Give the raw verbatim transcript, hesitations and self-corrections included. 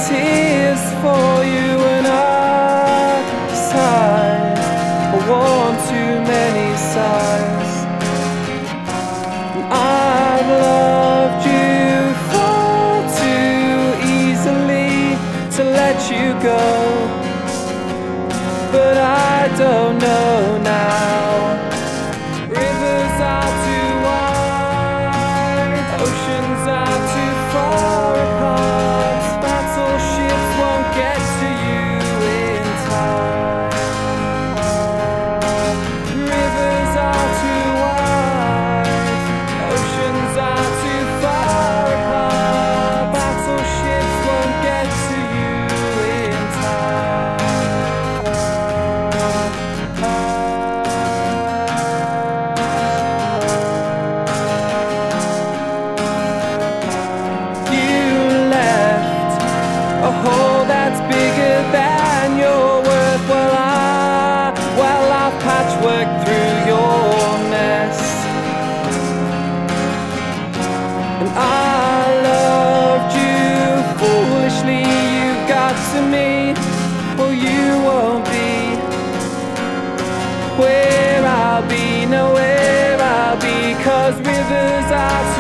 tears for you, and I decide I want too many sighs. I've loved you far too easily to let you go, but I don't know now. Rivers are too wide, oceans are too far apart. Battleships won't get to you in time. Rivers are too wide, oceans are too far apart. Battleships won't get to you in time. A hole that's bigger than your worth. Well, I, well, I've patchworked through your mess, and I loved you foolishly. You got to me, well, you won't be where I'll be, no, where I'll be, 'cause rivers are